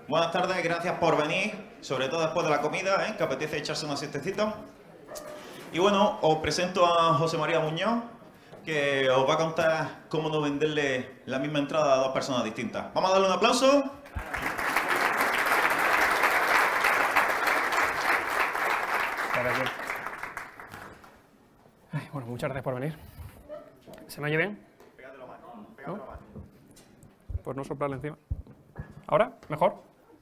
Buenas tardes, gracias por venir, sobre todo después de la comida, que apetece echarse una siestecita. Y bueno, os presento a José María Muñoz, que os va a contar cómo no venderle la misma entrada a dos personas distintas. Vamos a darle un aplauso. Bueno, muchas gracias por venir. ¿Se me oye bien? Pégatelo más, ¿No? Pues no soplarle encima. ¿Ahora? ¿Mejor?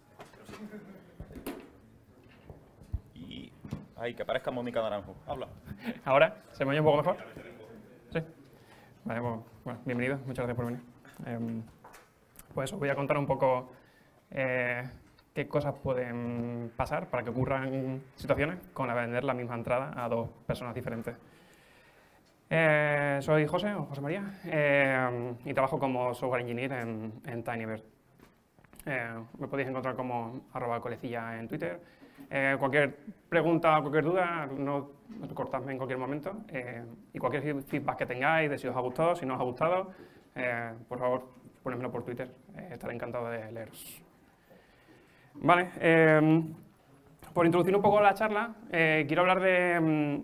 Y ahí, que parezca Mónica Naranjo. Habla. ¿Ahora? ¿Se me oye un poco mejor? Sí. Vale, bueno, bienvenido. Muchas gracias por venir. Pues os voy a contar un poco qué cosas pueden pasar para que ocurran situaciones con vender la misma entrada a dos personas diferentes. Soy José María, y trabajo como software engineer en Tinyverse. Me podéis encontrar como @colecilla en Twitter. Cualquier pregunta o cualquier duda, no cortadme en cualquier momento. Y cualquier feedback que tengáis de si os ha gustado, si no os ha gustado, por favor, ponedmelo por Twitter. Estaré encantado de leeros. Vale, por introducir un poco la charla, quiero hablar de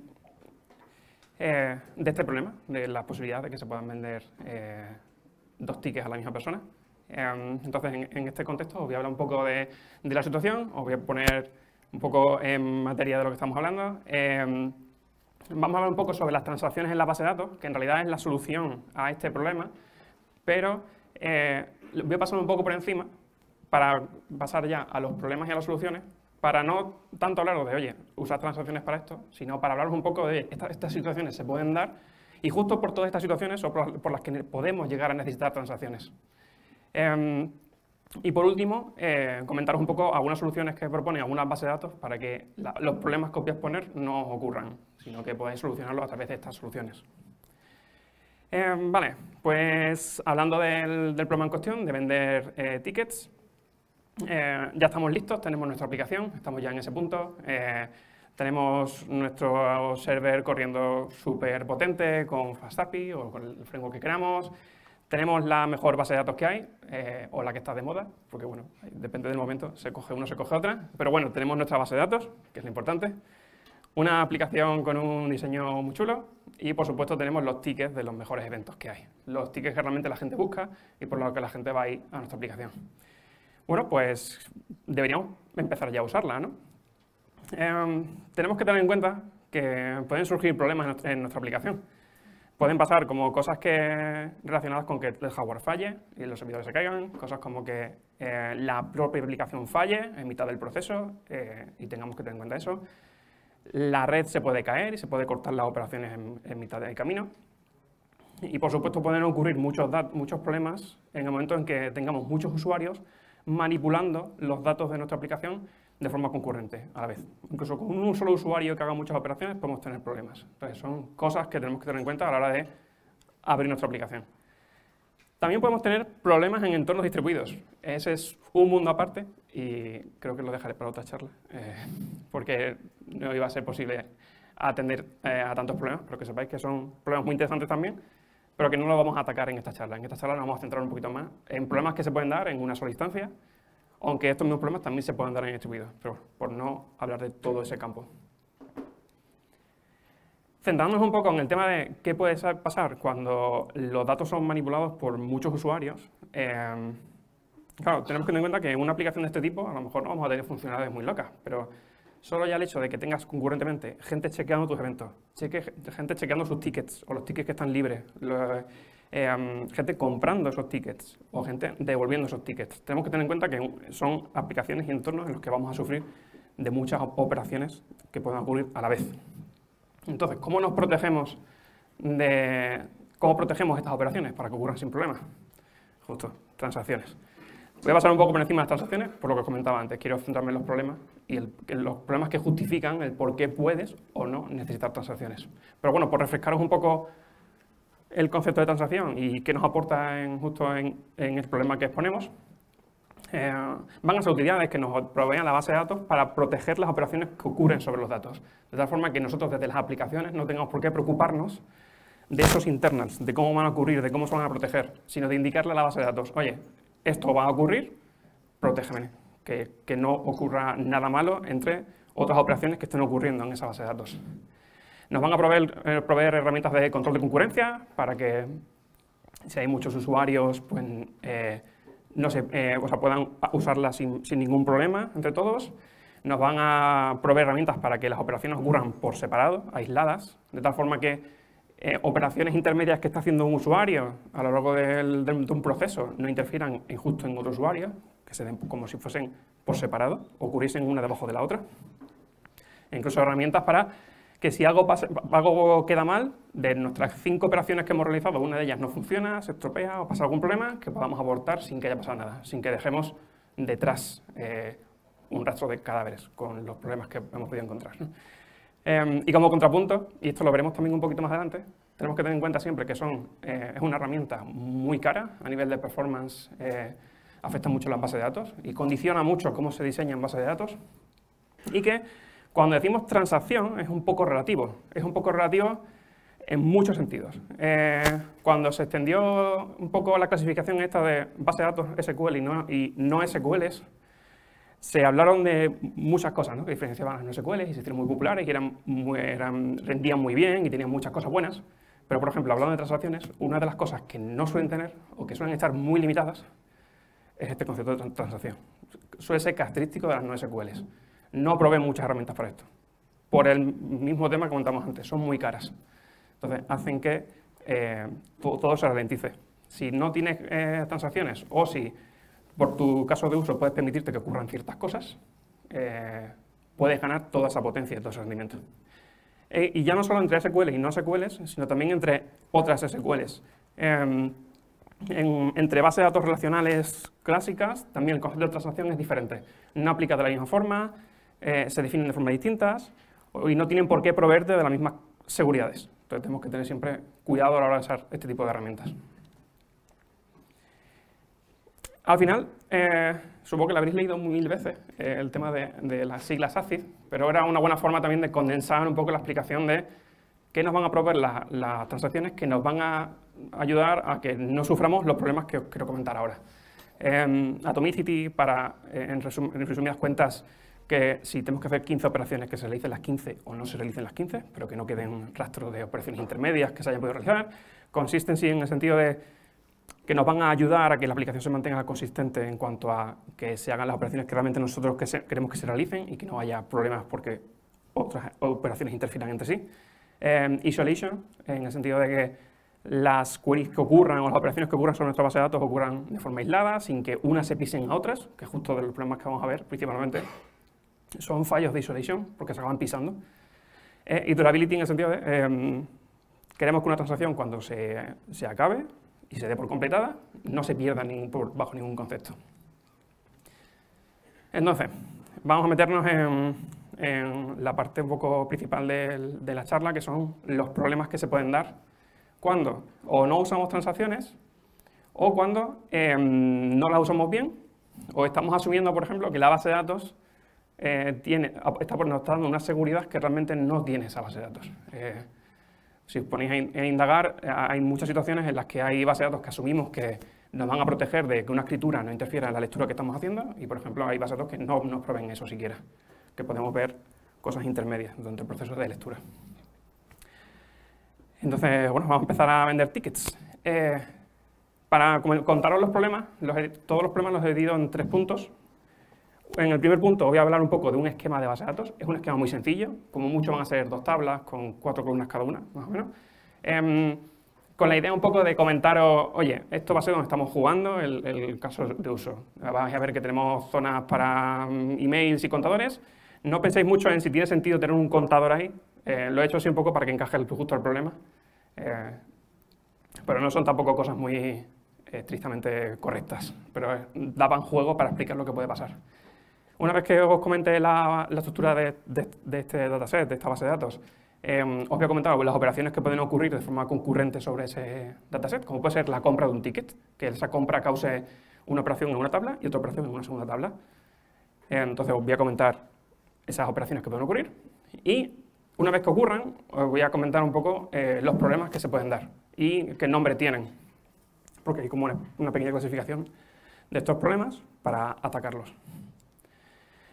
este problema, de la posibilidad de que se puedan vender dos tickets a la misma persona. Entonces, en este contexto os voy a hablar un poco de la situación, os voy a poner un poco en materia de lo que estamos hablando. Vamos a hablar un poco sobre las transacciones en la base de datos, que en realidad es la solución a este problema, pero voy a pasar un poco por encima para pasar ya a los problemas y a las soluciones, para no tanto hablaros de, oye, usar transacciones para esto, sino para hablaros un poco de estas situaciones se pueden dar, y justo por todas estas situaciones son por las que podemos llegar a necesitar transacciones. Y por último, comentaros un poco algunas soluciones que propone algunas bases de datos para que los problemas que os voy a exponer no os ocurran, sino que podáis solucionarlos a través de estas soluciones. Vale, pues hablando del problema en cuestión, de vender tickets, ya estamos listos, tenemos nuestra aplicación, estamos ya en ese punto. Tenemos nuestro server corriendo súper potente con FastAPI o con el framework que queramos. Tenemos la mejor base de datos que hay, o la que está de moda, porque bueno, depende del momento, se coge una, se coge otra. Pero bueno, tenemos nuestra base de datos, que es lo importante. Una aplicación con un diseño muy chulo y, por supuesto, tenemos los tickets de los mejores eventos que hay. Los tickets que realmente la gente busca y por los que la gente va a ir a nuestra aplicación. Bueno, pues deberíamos empezar ya a usarla, ¿no? Tenemos que tener en cuenta que pueden surgir problemas en nuestra aplicación. Pueden pasar como cosas relacionadas con que el hardware falle y los servidores se caigan, cosas como que la propia aplicación falle en mitad del proceso y tengamos que tener en cuenta eso. La red se puede caer y se puede cortar las operaciones en mitad del camino. Y por supuesto pueden ocurrir muchos problemas en el momento en que tengamos muchos usuarios manipulando los datos de nuestra aplicación de forma concurrente a la vez. Incluso con un solo usuario que haga muchas operaciones podemos tener problemas. Entonces son cosas que tenemos que tener en cuenta a la hora de abrir nuestra aplicación. También podemos tener problemas en entornos distribuidos. Ese es un mundo aparte y creo que lo dejaré para otra charla, porque no iba a ser posible atender a tantos problemas, pero que sepáis que son problemas muy interesantes también, pero que no lo vamos a atacar en esta charla. En esta charla nos vamos a centrar un poquito más en problemas que se pueden dar en una sola instancia, aunque estos mismos problemas también se pueden dar en distribuidos, pero por no hablar de todo ese campo. Centrándonos un poco en el tema de qué puede pasar cuando los datos son manipulados por muchos usuarios. Claro, tenemos que tener en cuenta que en una aplicación de este tipo a lo mejor no vamos a tener funcionalidades muy locas, pero solo ya el hecho de que tengas concurrentemente gente chequeando tus eventos, gente chequeando sus tickets o los tickets que están libres, gente comprando esos tickets o gente devolviendo esos tickets. Tenemos que tener en cuenta que son aplicaciones y entornos en los que vamos a sufrir de muchas operaciones que pueden ocurrir a la vez. Entonces, ¿cómo nos protegemos cómo protegemos estas operaciones para que ocurran sin problemas? Justo, transacciones. Voy a pasar un poco por encima de las transacciones, por lo que os comentaba antes. Quiero centrarme en los problemas y en los problemas que justifican el por qué puedes o no necesitar transacciones. Pero bueno, por refrescaros un poco el concepto de transacción y qué nos aporta justo en el problema que exponemos, van a ser utilidades que nos provean la base de datos para proteger las operaciones que ocurren sobre los datos. De tal forma que nosotros desde las aplicaciones no tengamos por qué preocuparnos de esos internals, de cómo van a ocurrir, de cómo se van a proteger, sino de indicarle a la base de datos, oye, esto va a ocurrir, protégeme, que no ocurra nada malo entre otras operaciones que estén ocurriendo en esa base de datos. Nos van a proveer herramientas de control de concurrencia para que, si hay muchos usuarios, pues, puedan usarlas sin ningún problema entre todos. Nos van a proveer herramientas para que las operaciones ocurran por separado, aisladas, de tal forma que operaciones intermedias que está haciendo un usuario a lo largo de un proceso no interfieran justo en otro usuario, que se den como si fuesen por separado, ocurriesen una debajo de la otra. E incluso herramientas para que si algo queda mal, de nuestras 5 operaciones que hemos realizado, una de ellas no funciona, se estropea o pasa algún problema, que podamos abortar sin que haya pasado nada, sin que dejemos detrás un rastro de cadáveres con los problemas que hemos podido encontrar, ¿no? Y como contrapunto, y esto lo veremos también un poquito más adelante, tenemos que tener en cuenta siempre que es una herramienta muy cara a nivel de performance, afecta mucho las bases de datos y condiciona mucho cómo se diseñan bases de datos, y que cuando decimos transacción es un poco relativo en muchos sentidos. Cuando se extendió un poco la clasificación esta de base de datos SQL y no SQLs, se hablaron de muchas cosas, ¿no? Que diferenciaban las no SQLs y se hicieron muy populares y rendían muy bien y tenían muchas cosas buenas. Pero, por ejemplo, hablando de transacciones, una de las cosas que no suelen tener o que suelen estar muy limitadas es este concepto de transacción. Suele ser característico de las no SQLs. No proveen muchas herramientas para esto. Por el mismo tema que comentamos antes, son muy caras. Entonces, hacen que todo se ralentice. Si no tienes transacciones o si por tu caso de uso puedes permitirte que ocurran ciertas cosas, puedes ganar toda esa potencia y todo ese rendimiento. Y ya no solo entre SQLs y no SQLs, sino también entre otras SQLs. Entre bases de datos relacionales clásicas, también el concepto de transacción es diferente. No aplica de la misma forma, se definen de formas distintas y no tienen por qué proveerte de las mismas seguridades. Entonces tenemos que tener siempre cuidado a la hora de usar este tipo de herramientas. Al final, supongo que lo habréis leído 1000 veces, el tema de las siglas ACID, pero era una buena forma también de condensar un poco la explicación de qué nos van a proveer las transacciones que nos van a ayudar a que no suframos los problemas que os quiero comentar ahora. Atomicity, en resumidas cuentas, que si tenemos que hacer 15 operaciones, que se realicen las 15 o no se realicen las 15, pero que no queden rastro de operaciones intermedias que se hayan podido realizar. Consistency en el sentido de que nos van a ayudar a que la aplicación se mantenga consistente en cuanto a que se hagan las operaciones que realmente nosotros queremos que se realicen y que no haya problemas porque otras operaciones interfieran entre sí. Isolation, en el sentido de que las queries que ocurran o las operaciones que ocurran sobre nuestra base de datos ocurran de forma aislada, sin que unas se pisen a otras, que es justo de los problemas que vamos a ver principalmente. Son fallos de isolation, porque se acaban pisando. Y durability en el sentido de queremos que una transacción cuando se acabe y se dé por completada, no se pierda bajo ningún concepto. Entonces, vamos a meternos en la parte un poco principal de la charla, que son los problemas que se pueden dar cuando o no usamos transacciones o cuando no las usamos bien o estamos asumiendo, por ejemplo, que la base de datos está dando una seguridad que realmente no tiene esa base de datos. Si os ponéis a indagar, hay muchas situaciones en las que hay bases de datos que asumimos que nos van a proteger de que una escritura no interfiera en la lectura que estamos haciendo y, por ejemplo, hay bases de datos que no nos proveen eso siquiera, que podemos ver cosas intermedias durante el proceso de lectura. Entonces, bueno, vamos a empezar a vender tickets. Para contaros los problemas, todos los problemas los he dividido en 3 puntos. En el primer punto voy a hablar un poco de un esquema de base de datos. Es un esquema muy sencillo, como mucho van a ser 2 tablas con 4 columnas cada una, más o menos. Con la idea un poco de comentaros, oye, esto va a ser donde estamos jugando el caso de uso. Vais a ver que tenemos zonas para emails y contadores. No penséis mucho en si tiene sentido tener un contador ahí. Lo he hecho así un poco para que encaje justo al problema. Pero no son tampoco cosas muy estrictamente correctas, pero daban juego para explicar lo que puede pasar. Una vez que os comente la estructura de este dataset, de esta base de datos, os voy a comentar las operaciones que pueden ocurrir de forma concurrente sobre ese dataset, como puede ser la compra de un ticket, que esa compra cause una operación en una tabla y otra operación en una segunda tabla. Entonces os voy a comentar esas operaciones que pueden ocurrir y una vez que ocurran, os voy a comentar un poco los problemas que se pueden dar y qué nombre tienen, porque hay como una pequeña clasificación de estos problemas para atacarlos.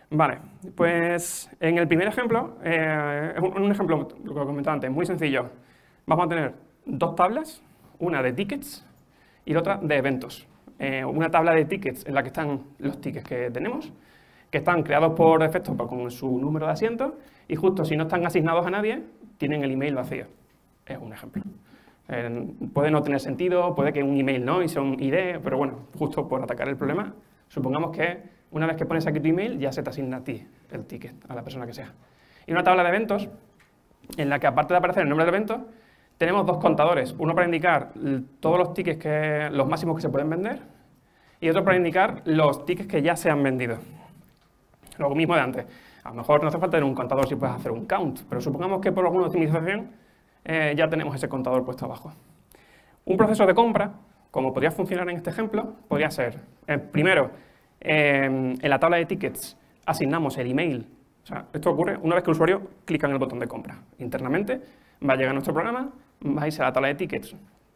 Vale, pues en el primer ejemplo, es un ejemplo, lo que comentaba antes, muy sencillo. Vamos a tener dos tablas, una de tickets y la otra de eventos. Una tabla de tickets en la que están los tickets que tenemos, que están creados por defecto con su número de asientos, y justo si no están asignados a nadie, tienen el email vacío. Es un ejemplo. Puede no tener sentido, puede que un email no y sea un ID, pero bueno, justo por atacar el problema, supongamos que una vez que pones aquí tu email, ya se te asigna a ti el ticket, a la persona que sea. Y una tabla de eventos, en la que aparte de aparecer el nombre del evento, tenemos dos contadores, uno para indicar todos los tickets, los máximos que se pueden vender, y otro para indicar los tickets que ya se han vendido. Lo mismo de antes. A lo mejor no hace falta tener un contador si puedes hacer un count, pero supongamos que por alguna optimización ya tenemos ese contador puesto abajo. Un proceso de compra, como podría funcionar en este ejemplo, podría ser, primero, en la tabla de tickets asignamos el email. O sea, esto ocurre una vez que el usuario clica en el botón de compra. Internamente va a llegar a nuestro programa, va a irse a la tabla de tickets,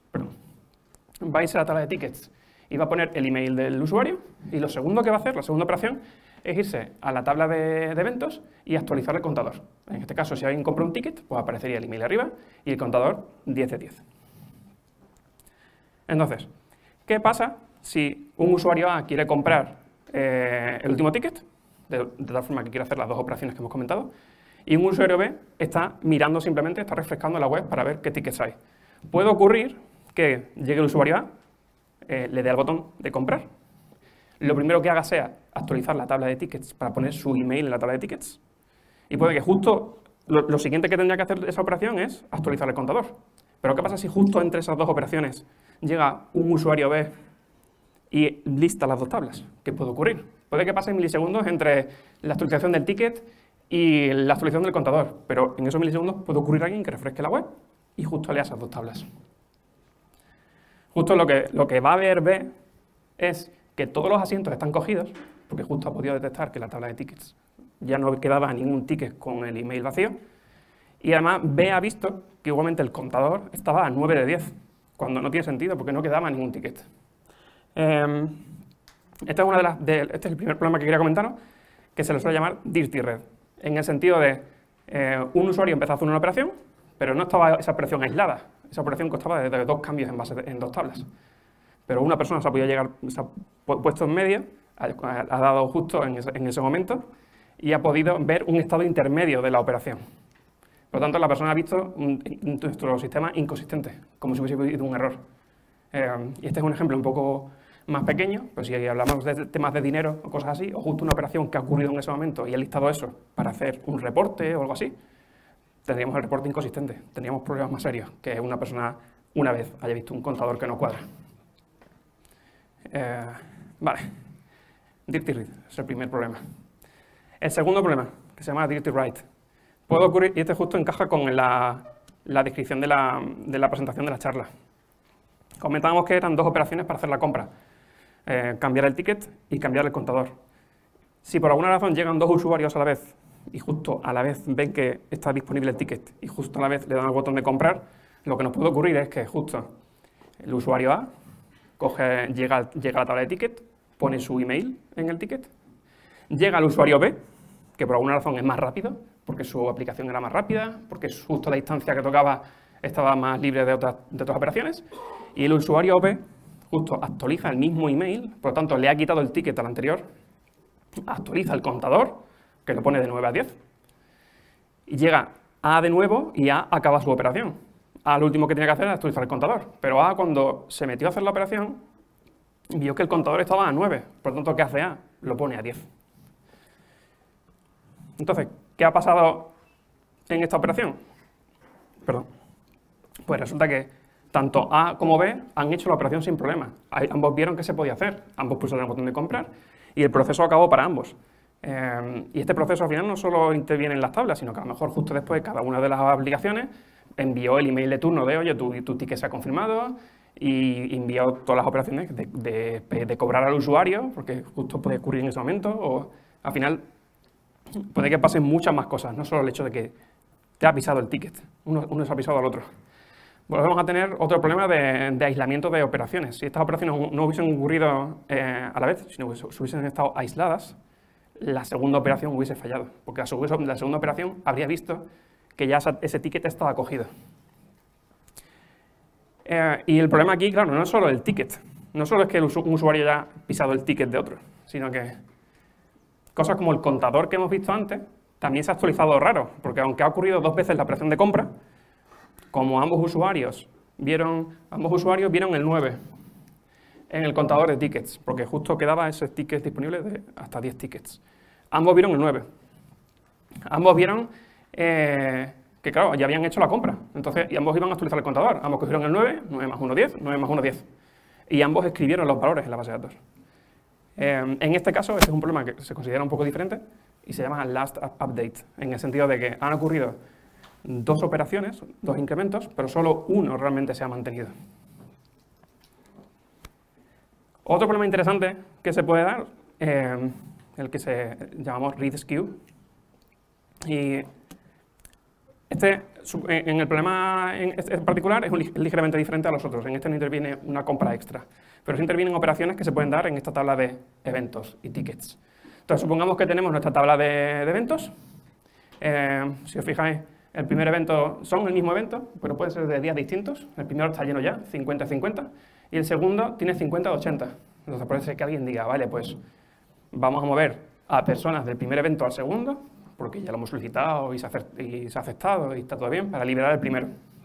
y va a poner el email del usuario, y lo segundo que va a hacer, la segunda operación, es irse a la tabla de eventos y actualizar el contador. En este caso, si alguien compra un ticket, pues aparecería el email arriba y el contador 10 de 10. Entonces, ¿qué pasa si un usuario A quiere comprar el último ticket, de tal forma que quiere hacer las dos operaciones que hemos comentado, y un usuario B está mirando simplemente, está refrescando la web para ver qué tickets hay? Puede ocurrir que llegue el usuario A, le dé al botón de comprar, lo primero que haga sea actualizar la tabla de tickets para poner su email en la tabla de tickets, y puede que justo lo siguiente que tendría que hacer esa operación es actualizar el contador. Pero ¿qué pasa si justo entre esas dos operaciones llega un usuario B y lista las dos tablas? ¿Qué puede ocurrir? Puede que pasen milisegundos entre la actualización del ticket y la actualización del contador, pero en esos milisegundos puede ocurrir alguien que refresque la web y justo lea esas dos tablas. Justo lo que va a ver B es que todos los asientos están cogidos, porque justo ha podido detectar que la tabla de tickets ya no quedaba ningún ticket con el email vacío, y además B ha visto que igualmente el contador estaba a 9 de 10, cuando no tiene sentido porque no quedaba ningún ticket. Este es el primer problema que quería comentaros, que se le suele llamar Dirty Red, en el sentido de un usuario empezó a hacer una operación, pero no estaba esa operación aislada. Esa operación constaba de dos cambios en dos tablas. Pero una persona se ha puesto en medio, ha dado justo en ese momento y ha podido ver un estado intermedio de la operación. Por lo tanto, la persona ha visto nuestro sistema inconsistente, como si hubiese habido un error. Y este es un ejemplo un poco más pequeño, pero si hablamos de temas de dinero o cosas así, o justo una operación que ha ocurrido en ese momento y ha listado eso para hacer un reporte o algo así, tendríamos el reporte inconsistente, tendríamos problemas más serios, que una persona una vez haya visto un contador que no cuadra. Vale, Dirty Read es el primer problema. El segundo problema, que se llama Dirty Write, puede ocurrir, y este justo encaja con la descripción de la presentación de la charla. Comentábamos que eran dos operaciones para hacer la compra, cambiar el ticket y cambiar el contador. Si por alguna razón llegan dos usuarios a la vez y justo a la vez ven que está disponible el ticket y justo a la vez le dan al botón de comprar, lo que nos puede ocurrir es que justo el usuario A llega a la tabla de ticket, pone su email en el ticket, llega al usuario B, que por alguna razón es más rápido, porque su aplicación era más rápida, porque justo la instancia que tocaba estaba más libre de otras operaciones, y el usuario B justo actualiza el mismo email, por lo tanto le ha quitado el ticket al anterior, actualiza el contador, que lo pone de 9 a 10, y llega A de nuevo y A acaba su operación. A lo último que tenía que hacer era actualizar el contador, pero A cuando se metió a hacer la operación vio que el contador estaba a 9, por lo tanto, ¿qué hace A? Lo pone a 10. Entonces, ¿qué ha pasado en esta operación? Perdón. Pues resulta que tanto A como B han hecho la operación sin problema. Ambos vieron que se podía hacer, ambos pulsaron el botón de comprar y el proceso acabó para ambos. Y este proceso al final no solo interviene en las tablas, sino que a lo mejor justo después cada una de las aplicaciones envió el email de turno de oye, tu ticket se ha confirmado y envió todas las operaciones de cobrar al usuario, porque justo puede ocurrir en ese momento, o al final puede que pasen muchas más cosas, no solo el hecho de que te ha pisado el ticket, uno se ha pisado al otro. Volvemos a tener otro problema de aislamiento de operaciones. Si estas operaciones no hubiesen ocurrido a la vez, sino que hubiesen estado aisladas, la segunda operación hubiese fallado, porque la segunda operación habría visto que ya ese ticket estaba cogido. Y el problema aquí, claro, no es solo el ticket, no solo es que un usuario haya pisado el ticket de otro, sino que cosas como el contador que hemos visto antes también se ha actualizado raro, porque aunque ha ocurrido 2 veces la operación de compra, como ambos usuarios vieron el 9 en el contador de tickets, porque justo quedaba ese ticket disponible de hasta 10 tickets. Ambos vieron el 9. Ambos vieron que, claro, ya habían hecho la compra. Entonces, y ambos iban a actualizar el contador. Ambos cogieron el 9, 9 más 1, 10, 9 más 1, 10. Y ambos escribieron los valores en la base de datos. En este caso, este es un problema que se considera un poco diferente y se llama last update, en el sentido de que han ocurrido 2 operaciones, 2 incrementos, pero solo uno realmente se ha mantenido. Otro problema interesante que se puede dar, el que llamamos read skew. Y en el problema en particular es ligeramente diferente a los otros. En este no interviene una compra extra, pero sí intervienen operaciones que se pueden dar en esta tabla de eventos y tickets. Entonces, supongamos que tenemos nuestra tabla de eventos. Si os fijáis, el primer evento son el mismo evento, pero puede ser de días distintos. El primero está lleno ya, 50-50, y el segundo tiene 50-80. Entonces puede ser que alguien diga, vale, pues vamos a mover a personas del primer evento al segundo, porque ya lo hemos solicitado y se ha aceptado y está todo bien, para liberar el primero.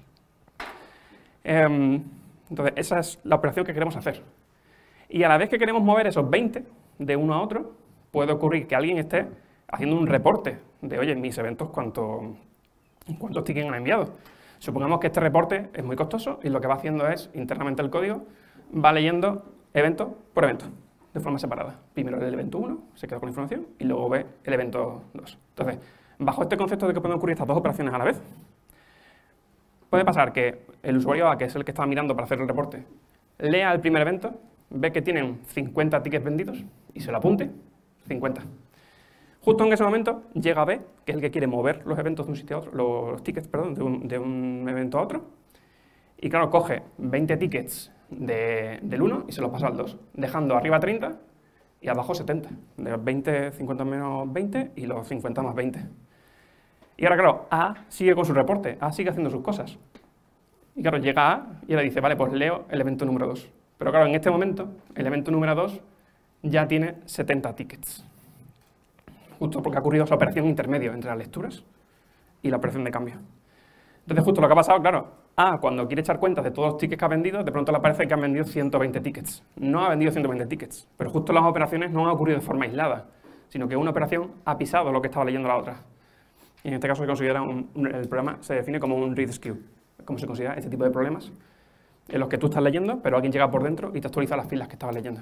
Entonces, esa es la operación que queremos hacer. Y a la vez que queremos mover esos 20 de uno a otro, puede ocurrir que alguien esté haciendo un reporte de, oye, mis eventos, ¿cuántos tickets han enviado? Supongamos que este reporte es muy costoso y lo que va haciendo es, internamente el código, va leyendo evento por evento, de forma separada. Primero el evento 1, se queda con la información, y luego ve el evento 2. Entonces, bajo este concepto de que pueden ocurrir estas 2 operaciones a la vez, puede pasar que el usuario A, que es el que está mirando para hacer el reporte, lea el primer evento, ve que tienen 50 tickets vendidos y se lo apunte, 50. Justo en ese momento llega B, que es el que quiere mover los eventos de un sitio a otro, los tickets, perdón, de un evento a otro, y claro, coge 20 tickets del 1 y se los pasa al 2, dejando arriba 30 y abajo 70, de 20, 50 menos 20 y los 50 más 20. Y ahora, claro, A sigue con su reporte, A sigue haciendo sus cosas. Y claro, llega A y le dice, vale, pues leo el evento número 2. Pero claro, en este momento, el evento número 2 ya tiene 70 tickets. Justo porque ha ocurrido esa operación intermedio entre las lecturas y la operación de cambio. Entonces, justo lo que ha pasado, claro, A, cuando quiere echar cuentas de todos los tickets que ha vendido, de pronto le aparece que han vendido 120 tickets. No ha vendido 120 tickets, pero justo las operaciones no han ocurrido de forma aislada, sino que una operación ha pisado lo que estaba leyendo la otra. Y en este caso se considera el problema se define como un read skew, como se considera este tipo de problemas en los que tú estás leyendo, pero alguien llega por dentro y te actualiza las filas que estabas leyendo.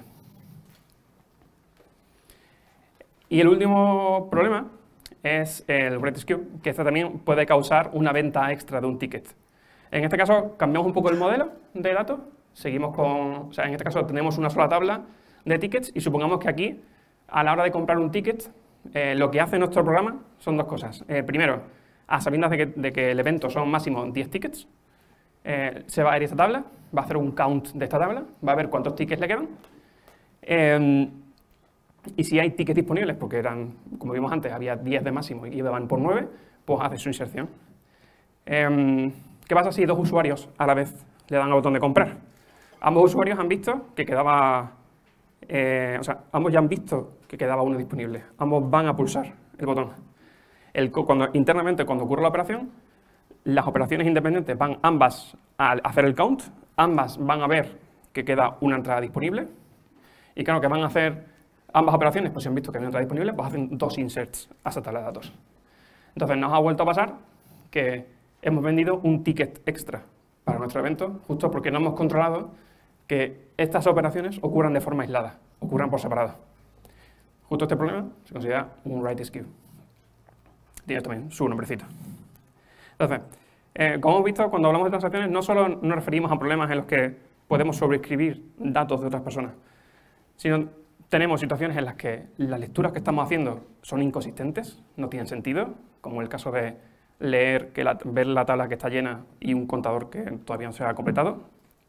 Y el último problema es el read skew, que este también puede causar una venta extra de un ticket. En este caso cambiamos un poco el modelo de datos, seguimos con, o sea, en este caso tenemos una sola tabla de tickets y supongamos que aquí, a la hora de comprar un ticket, lo que hace nuestro programa son 2 cosas. Primero, a sabiendas de que el evento son máximo 10 tickets, se va a ir a esta tabla, va a hacer un count de esta tabla, va a ver cuántos tickets le quedan, y si hay tickets disponibles, porque eran, como vimos antes, había 10 de máximo y iban por 9, pues hace su inserción. ¿Qué pasa si 2 usuarios a la vez le dan al botón de comprar? Ambos usuarios han visto que quedaba, ambos ya han visto que quedaba uno disponible. Ambos van a pulsar el botón. Internamente, cuando ocurre la operación, las operaciones independientes van ambas a hacer el count, ambas van a ver que queda una entrada disponible, y claro, que van a hacer ambas operaciones, pues si han visto que hay una entrada disponible, pues hacen 2 inserts a esa tabla de datos. Entonces nos ha vuelto a pasar que hemos vendido un ticket extra para nuestro evento, justo porque no hemos controlado que estas operaciones ocurran de forma aislada, ocurran por separado. Justo este problema se considera un write skew. Tiene también su nombrecito. Entonces, como hemos visto, cuando hablamos de transacciones, no solo nos referimos a problemas en los que podemos sobreescribir datos de otras personas, sino tenemos situaciones en las que las lecturas que estamos haciendo son inconsistentes, no tienen sentido, como el caso de leer, ver la tabla que está llena y un contador que todavía no se ha completado,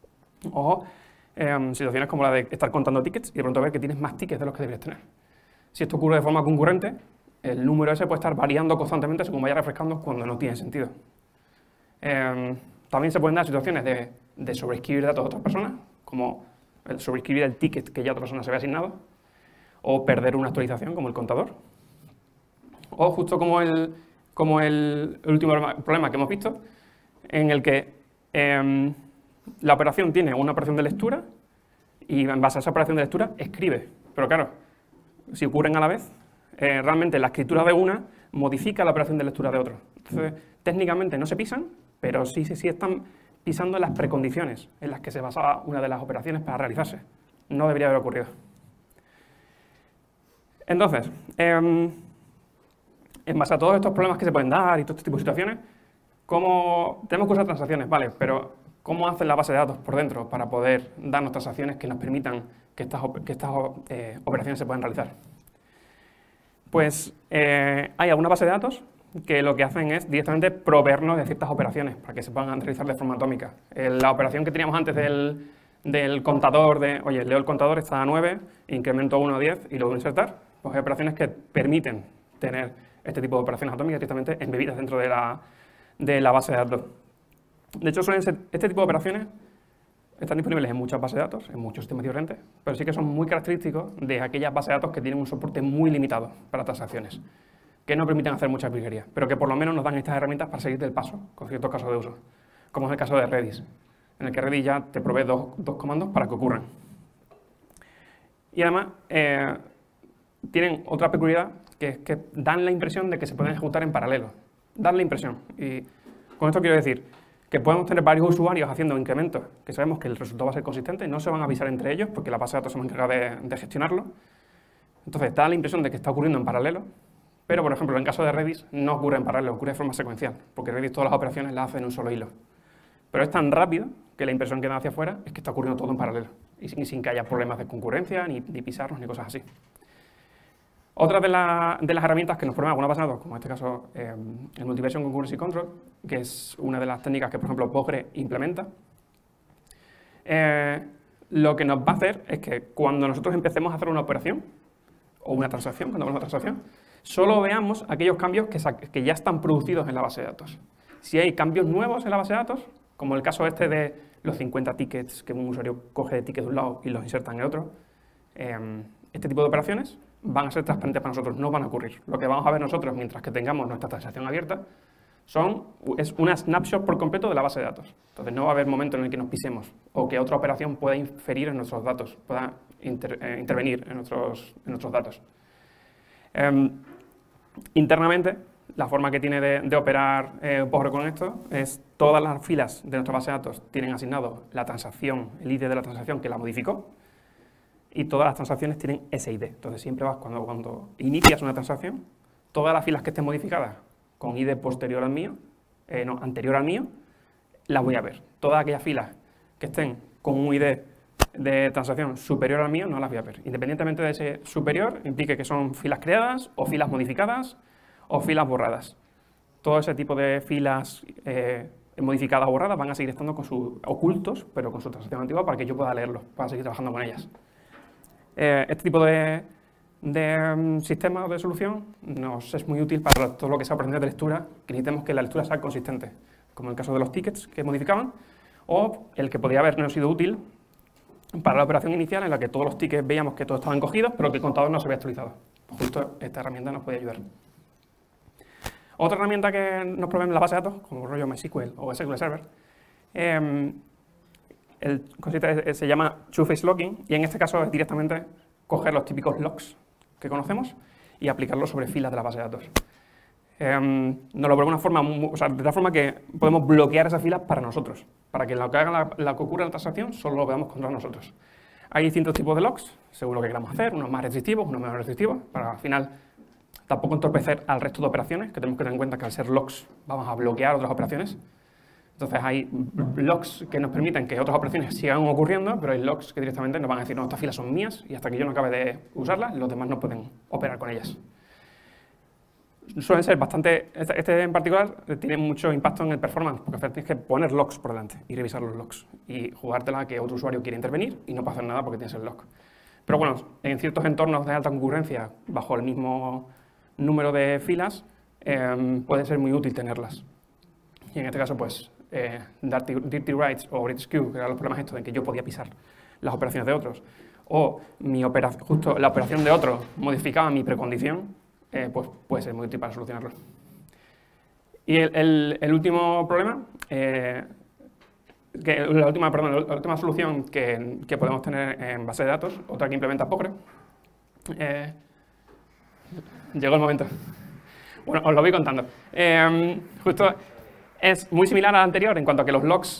o situaciones como la de estar contando tickets y de pronto ver que tienes más tickets de los que deberías tener. Si esto ocurre de forma concurrente, el número ese puede estar variando constantemente según vaya refrescando cuando no tiene sentido. También se pueden dar situaciones de sobreescribir datos de otras personas, como el sobreescribir el ticket que ya otra persona se había asignado, o perder una actualización, como el contador. O justo como el último problema que hemos visto, en el que la operación tiene una operación de lectura y en base a esa operación de lectura escribe. Pero claro, si ocurren a la vez, realmente la escritura de una modifica la operación de lectura de otro. Entonces, técnicamente no se pisan, pero sí están pisando las precondiciones en las que se basaba una de las operaciones para realizarse. No debería haber ocurrido. Entonces, en base a todos estos problemas que se pueden dar y todo este tipo de situaciones, tenemos que usar transacciones, vale, pero ¿cómo hacen la base de datos por dentro para poder darnos transacciones que nos permitan que estas operaciones se puedan realizar? Pues hay alguna base de datos que lo que hacen es directamente proveernos de ciertas operaciones para que se puedan realizar de forma atómica. La operación que teníamos antes del contador oye, leo el contador, está a 9, incremento 1 a 10 y luego insertar, pues hay operaciones que permiten tener este tipo de operaciones atómicas directamente embebidas dentro de la base de datos. De hecho, este tipo de operaciones están disponibles en muchas bases de datos, en muchos sistemas diferentes, pero sí que son muy característicos de aquellas bases de datos que tienen un soporte muy limitado para transacciones, que no permiten hacer mucha virguería, pero que por lo menos nos dan estas herramientas para seguir del paso con ciertos casos de uso, como es el caso de Redis, en el que Redis ya te provee dos comandos para que ocurran. Y además, tienen otra peculiaridad, que es que dan la impresión de que se pueden ejecutar en paralelo. Dan la impresión. Y con esto quiero decir que podemos tener varios usuarios haciendo incrementos, que sabemos que el resultado va a ser consistente, y no se van a avisar entre ellos, porque la base de datos se va a encargar de gestionarlo. Entonces, da la impresión de que está ocurriendo en paralelo, pero, por ejemplo, en el caso de Redis no ocurre en paralelo, ocurre de forma secuencial, porque Redis todas las operaciones las hace en un solo hilo. Pero es tan rápido que la impresión que da hacia afuera es que está ocurriendo todo en paralelo, y sin que haya problemas de concurrencia, ni pisarnos, ni cosas así. Otra de las herramientas que nos proveen alguna base de datos, como en este caso el Multiversion Concurrency Control, que es una de las técnicas que, por ejemplo, Postgre implementa, lo que nos va a hacer es que cuando nosotros empecemos a hacer una operación, o una transacción, cuando hagamos una transacción, solo veamos aquellos cambios que ya están producidos en la base de datos. Si hay cambios nuevos en la base de datos, como el caso este de los 50 tickets que un usuario coge de tickets de un lado y los inserta en el otro, este tipo de operaciones van a ser transparentes para nosotros, no van a ocurrir. Lo que vamos a ver nosotros mientras que tengamos nuestra transacción abierta es una snapshot por completo de la base de datos. Entonces no va a haber momento en el que nos pisemos o que otra operación pueda inferir en nuestros datos, pueda intervenir en nuestros datos. Internamente, la forma que tiene de operar Postgre con esto es todas las filas de nuestra base de datos tienen asignado la transacción, el ID de la transacción que la modificó, y todas las transacciones tienen ese ID. Entonces siempre vas, cuando inicias una transacción, todas las filas que estén modificadas con ID posterior al mío, anterior al mío, las voy a ver. Todas aquellas filas que estén con un ID de transacción superior al mío, no las voy a ver. Independientemente de ese superior, implique que son filas creadas, o filas modificadas, o filas borradas. Todo ese tipo de filas modificadas o borradas van a seguir estando ocultos, pero con su transacción antigua para que yo pueda leerlos, para seguir trabajando con ellas. Este tipo de sistema o de solución nos es muy útil para todo lo que sea operaciones de lectura, que necesitemos que la lectura sea consistente, como en el caso de los tickets que modificaban, o el que podría habernos sido útil para la operación inicial en la que todos los tickets veíamos que todos estaban cogidos, pero que el contador no se había actualizado. Pues justo esta herramienta nos puede ayudar. Otra herramienta que nos provee la base de datos, como rollo MySQL o SQL Server, se llama Two-Phase Logging, y en este caso es directamente coger los típicos logs que conocemos y aplicarlos sobre filas de la base de datos. Nos lo pone de una forma, de tal forma que podemos bloquear esas filas para nosotros, para que lo que haga la que ocurra en la transacción solo lo veamos contra nosotros. Hay distintos tipos de logs, según lo que queramos hacer, unos más restrictivos, unos menos restrictivos, para al final tampoco entorpecer al resto de operaciones, que tenemos que tener en cuenta que al ser logs vamos a bloquear otras operaciones. Entonces hay logs que nos permiten que otras operaciones sigan ocurriendo, pero hay logs que directamente nos van a decir, no, estas filas son mías y hasta que yo no acabe de usarlas, los demás no pueden operar con ellas. Suelen ser bastante, este en particular tiene mucho impacto en el performance, porque tienes que poner logs por delante y revisar los logs y jugártela a que otro usuario quiere intervenir y no puede hacer nada porque tienes el log. Pero bueno, en ciertos entornos de alta concurrencia, bajo el mismo número de filas, puede ser muy útil tenerlas. Y en este caso, pues, dirty writes o read skew, que eran los problemas estos de que yo podía pisar las operaciones de otros, o justo la operación de otro modificaba mi precondición, pues puede ser muy útil para solucionarlo. Y el último problema, la última solución que podemos tener en base de datos, otra que implementa Postgre. Llegó el momento. Bueno, os lo voy contando. Justo es muy similar a la anterior en cuanto a que los logs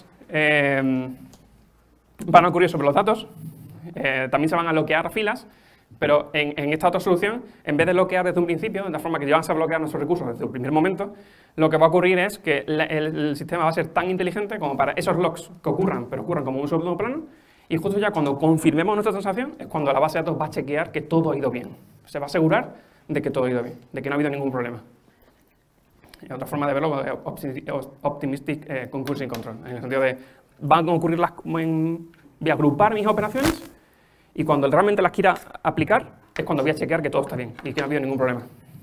van a ocurrir sobre los datos. También se van a bloquear filas, pero en esta otra solución, en vez de bloquear desde un principio, de la forma que llevamos a bloquear nuestros recursos desde el primer momento, lo que va a ocurrir es que el sistema va a ser tan inteligente como para esos logs que ocurran, pero ocurran como un segundo plano, y justo ya cuando confirmemos nuestra transacción es cuando la base de datos va a chequear que todo ha ido bien. Se va a asegurar de que todo ha ido bien, de que no ha habido ningún problema. Y otra forma de verlo es Optimistic Concurrency Control, en el sentido de van a ocurrir voy a agrupar mis operaciones y cuando realmente las quiera aplicar es cuando voy a chequear que todo está bien y que no ha habido ningún problema.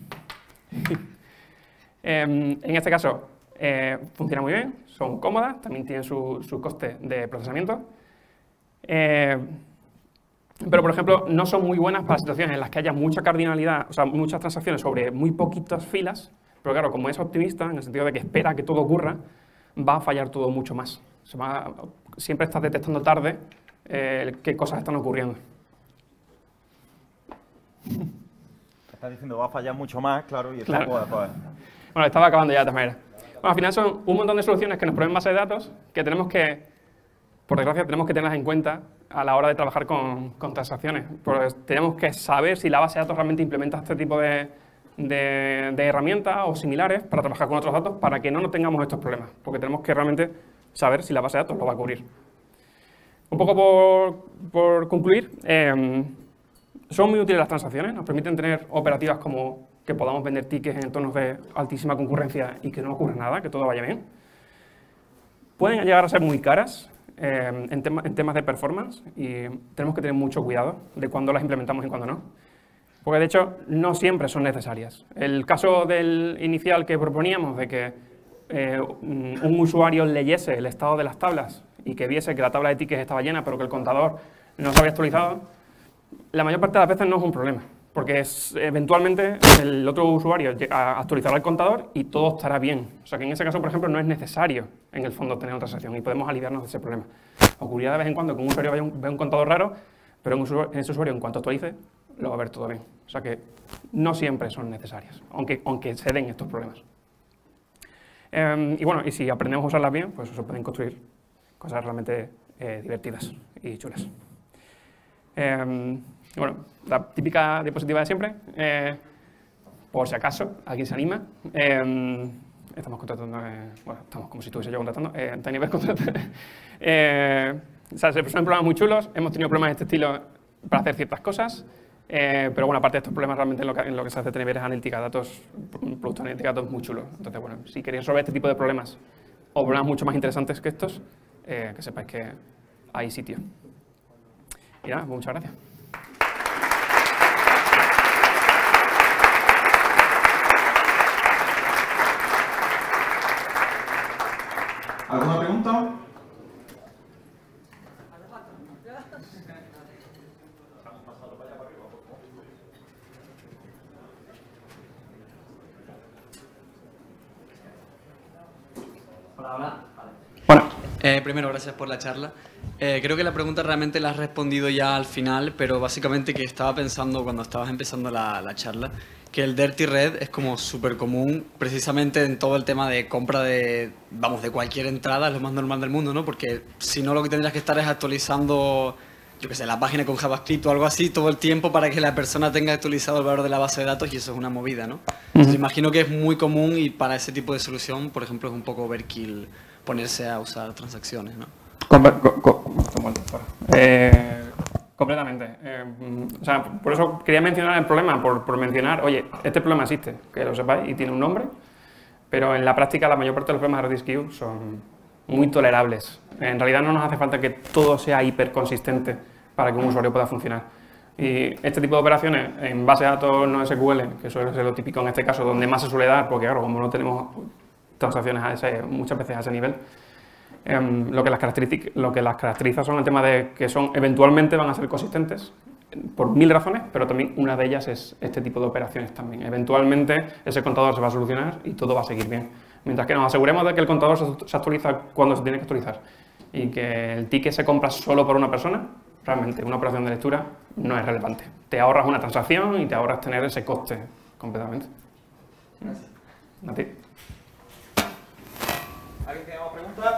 En este caso funciona muy bien, son cómodas, también tienen su coste de procesamiento. Pero, por ejemplo, no son muy buenas para situaciones en las que haya mucha cardinalidad, o sea, muchas transacciones sobre muy poquitas filas, pero claro, como es optimista, en el sentido de que espera que todo ocurra, va a fallar todo mucho más. Siempre estás detectando tarde qué cosas están ocurriendo. Estás diciendo va a fallar mucho más, claro, y eso Claro. pues. Bueno, estaba acabando ya de todas maneras. Bueno, al final son un montón de soluciones que nos proveen base de datos que tenemos que, por desgracia, tenemos que tenerlas en cuenta a la hora de trabajar con transacciones. Pues tenemos que saber si la base de datos realmente implementa este tipo de herramientas o similares para trabajar con otros datos para que no tengamos estos problemas, porque tenemos que realmente saber si la base de datos lo va a cubrir. Un poco por concluir, son muy útiles las transacciones, nos permiten tener operativas como que podamos vender tickets en entornos de altísima concurrencia y que no ocurra nada, que todo vaya bien. Pueden llegar a ser muy caras en temas de performance y tenemos que tener mucho cuidado de cuándo las implementamos y cuándo no. Porque de hecho no siempre son necesarias. El caso del inicial que proponíamos de que un usuario leyese el estado de las tablas y que viese que la tabla de tickets estaba llena pero que el contador no se había actualizado, la mayor parte de las veces no es un problema, porque eventualmente el otro usuario actualizará el contador y todo estará bien. O sea que en ese caso, por ejemplo, no es necesario en el fondo tener una transacción y podemos aliviarnos de ese problema. Ocurrirá de vez en cuando que un usuario vea un contador raro, pero ese usuario en cuanto actualice lo va a ver todo bien. O sea que no siempre son necesarias, aunque se den estos problemas. Y bueno, y si aprendemos a usarlas bien, pues se pueden construir cosas realmente divertidas y chulas. Y bueno, la típica diapositiva de siempre, por si acaso alguien se anima. Estamos contratando, bueno, estamos como si estuviese yo contratando, Tinyverse contrata. O sea, se presentan problemas muy chulos, hemos tenido problemas de este estilo para hacer ciertas cosas, pero bueno, aparte de estos problemas, realmente en lo que se hace Tinyverse es analítica de datos, producto de analítica de datos muy chulo. Entonces, bueno, si queréis resolver este tipo de problemas o problemas mucho más interesantes que estos, que sepáis que hay sitio. Y nada, muchas gracias. ¿Alguna pregunta? Hola. Bueno, Primero, gracias por la charla. Creo que la pregunta realmente la has respondido ya al final, pero básicamente que estaba pensando cuando estabas empezando la charla, que el Dirty Red es como súper común precisamente en todo el tema de compra de cualquier entrada, es lo más normal del mundo, ¿no? Porque si no, lo que tendrías que estar es actualizando, yo qué sé, la página con JavaScript o algo así todo el tiempo para que la persona tenga actualizado el valor de la base de datos y eso es una movida, ¿no? Entonces, imagino que es muy común y para ese tipo de solución, por ejemplo, es un poco overkill ponerse a usar transacciones, ¿no? Completamente. O sea, por eso quería mencionar el problema, por mencionar, oye, este problema existe, que lo sepáis, y tiene un nombre, pero en la práctica la mayor parte de los problemas de Redis Queue son muy tolerables. En realidad no nos hace falta que todo sea hiper consistente para que un usuario pueda funcionar. Y este tipo de operaciones en base de datos no SQL, que suele ser lo típico en este caso, donde más se suele dar, porque claro, como no tenemos transacciones muchas veces a ese nivel, lo que las caracteriza son el tema de que eventualmente van a ser consistentes por 1000 razones, pero también una de ellas es este tipo de operaciones también. Eventualmente ese contador se va a solucionar y todo va a seguir bien. Mientras que nos aseguremos de que el contador se actualiza cuando se tiene que actualizar y que el ticket se compra solo por una persona, realmente una operación de lectura no es relevante. Te ahorras una transacción y te ahorras tener ese coste completamente. Gracias. A ti. ¿Alguien tiene más preguntas?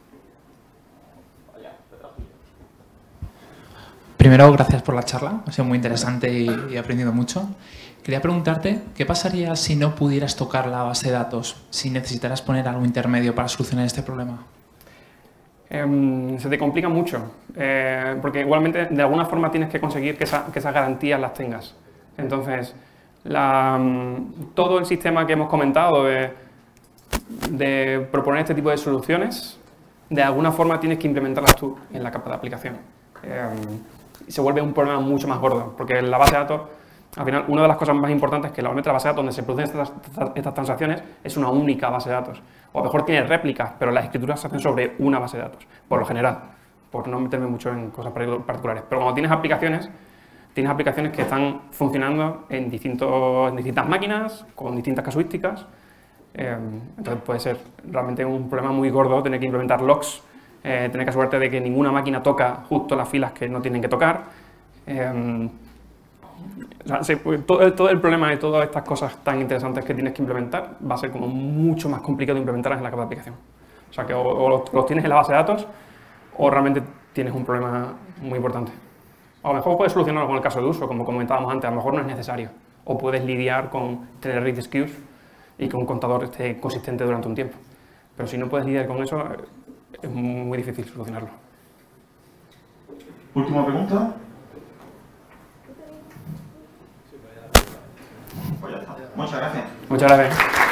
Primero, gracias por la charla, ha sido muy interesante y he aprendido mucho. Quería preguntarte, ¿qué pasaría si no pudieras tocar la base de datos, si necesitaras poner algo intermedio para solucionar este problema? Se te complica mucho, porque igualmente de alguna forma tienes que conseguir que esas garantías las tengas. Entonces, todo el sistema que hemos comentado de proponer este tipo de soluciones, de alguna forma tienes que implementarlas tú en la capa de aplicación. Y se vuelve un problema mucho más gordo, porque la base de datos, al final, una de las cosas más importantes es que la base de datos donde se producen estas transacciones es una única base de datos. O a lo mejor tiene réplicas, pero las escrituras se hacen sobre una base de datos, por lo general, por no meterme mucho en cosas particulares. Pero cuando tienes aplicaciones que están funcionando en distintas máquinas, con distintas casuísticas, entonces puede ser realmente un problema muy gordo tener que implementar logs, tener que asegurarte de que ninguna máquina toca justo las filas que no tienen que tocar. Todo el problema de todas estas cosas tan interesantes que tienes que implementar va a ser como mucho más complicado de implementarlas en la capa de aplicación. O sea que o los tienes en la base de datos o realmente tienes un problema muy importante. A lo mejor puedes solucionarlo con el caso de uso, como comentábamos antes, a lo mejor no es necesario. O puedes lidiar con tener read queues y que un contador esté consistente durante un tiempo. Pero si no puedes lidiar con eso, es muy difícil solucionarlo. Última pregunta. Pues ya está. Muchas gracias. Muchas gracias.